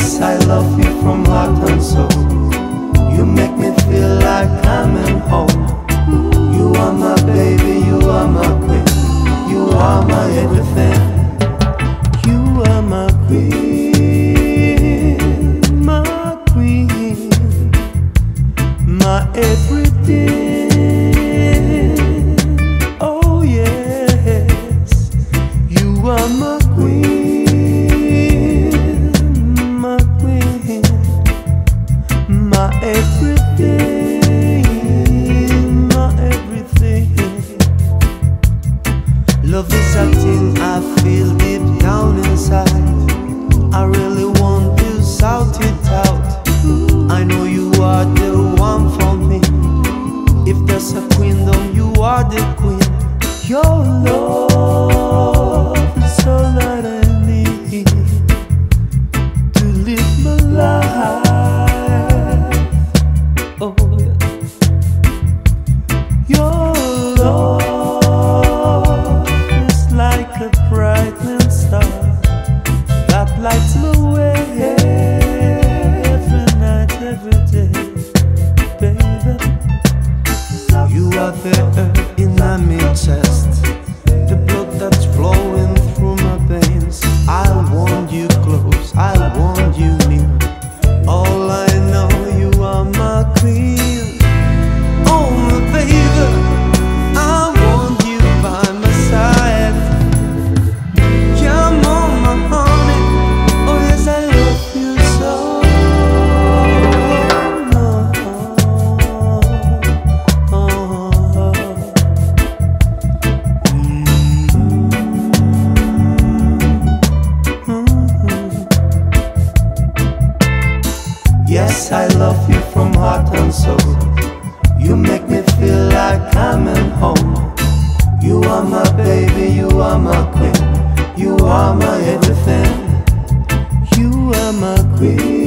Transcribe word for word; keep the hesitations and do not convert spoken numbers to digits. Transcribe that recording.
Yes, I love you from heart and soul. You make me feel like I'm at home. You are my baby, you are my queen. You are my everything. You are my queen, my queen, my everything. Oh yes, you are my queen, my queen, my everything, my everything. Love is a thing I feel deep down inside. I really want to shout it out. I know you are the one for me. If there's a queendom, you are the queen. Your love is all that I need to live my life. Oh yeah. Your love is like a brightening star that lights my way every night, every day, baby. You are there in my chest, the blood that's flowing through my veins. I want you close, I want you near. All I know, you are my queen. Oh my baby, I want you by my side. Come on my honey, oh yes I love you so. Oh, oh, oh. Yes, I love you from heart and soul. You make me feel like I'm at home. You are my baby, you are my queen. You are my everything. You are my queen.